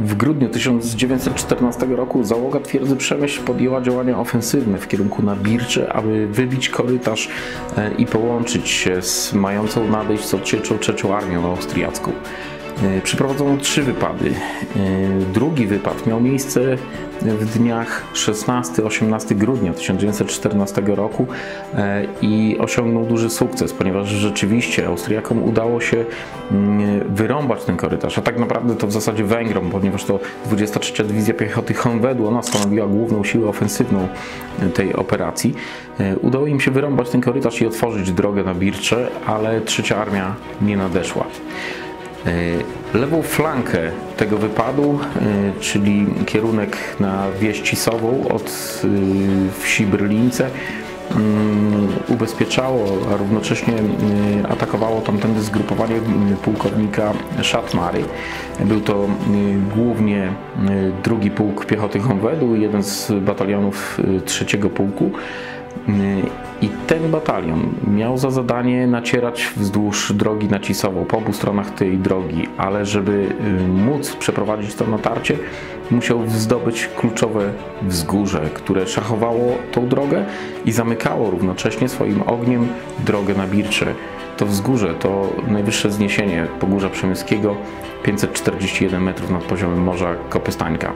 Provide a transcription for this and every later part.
W grudniu 1914 roku załoga twierdzy Przemyśl podjęła działania ofensywne w kierunku na Bircze, aby wybić korytarz i połączyć się z mającą nadejść z odsieczą III Armią Austriacką. Przeprowadzono 3 wypady. Drugi wypad miał miejsce w dniach 16-18 grudnia 1914 roku i osiągnął duży sukces, ponieważ rzeczywiście Austriakom udało się wyrąbać ten korytarz, a tak naprawdę to w zasadzie Węgrom, ponieważ to 23. Dywizja Piechoty Honvedu, ona stanowiła główną siłę ofensywną tej operacji. Udało im się wyrąbać ten korytarz i otworzyć drogę na Bircze, ale III Armia nie nadeszła. Lewą flankę tego wypadu, czyli kierunek na wieś Cisową od wsi Brlińce, ubezpieczało, a równocześnie atakowało tamtędy zgrupowanie pułkownika Szatmary. Był to głównie drugi pułk piechoty Honvedu, jeden z batalionów trzeciego pułku. I ten batalion miał za zadanie nacierać wzdłuż drogi na Cisową, po obu stronach tej drogi, ale żeby móc przeprowadzić to natarcie, musiał zdobyć kluczowe wzgórze, które szachowało tą drogę i zamykało równocześnie swoim ogniem drogę na Bircze. To wzgórze to najwyższe wzniesienie Pogórza Przemyskiego, 541 metrów nad poziomem Morza Kopystańka.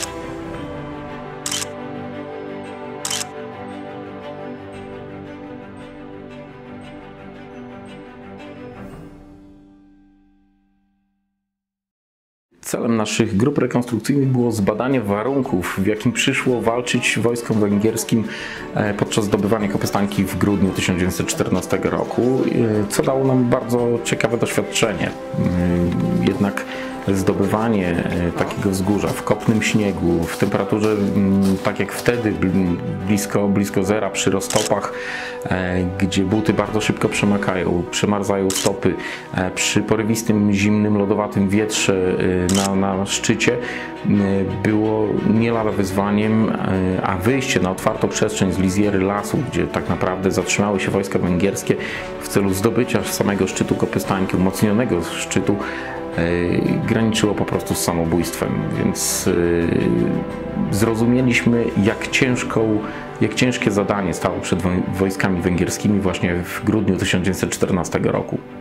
Celem naszych grup rekonstrukcyjnych było zbadanie warunków, w jakim przyszło walczyć wojskom węgierskim podczas zdobywania Kopystańki w grudniu 1914 roku, co dało nam bardzo ciekawe doświadczenie. Jednak zdobywanie takiego wzgórza w kopnym śniegu, w temperaturze tak jak wtedy, blisko zera, przy roztopach, gdzie buty bardzo szybko przemarzają stopy, przy porywistym, zimnym, lodowatym wietrze na szczycie, było nie lada wyzwaniem, a wyjście na otwartą przestrzeń z lizjery lasu, gdzie tak naprawdę zatrzymały się wojska węgierskie w celu zdobycia samego szczytu Kopystańki, umocnionego szczytu, graniczyło po prostu z samobójstwem, więc zrozumieliśmy, jak ciężkie zadanie stało przed wojskami węgierskimi właśnie w grudniu 1914 roku.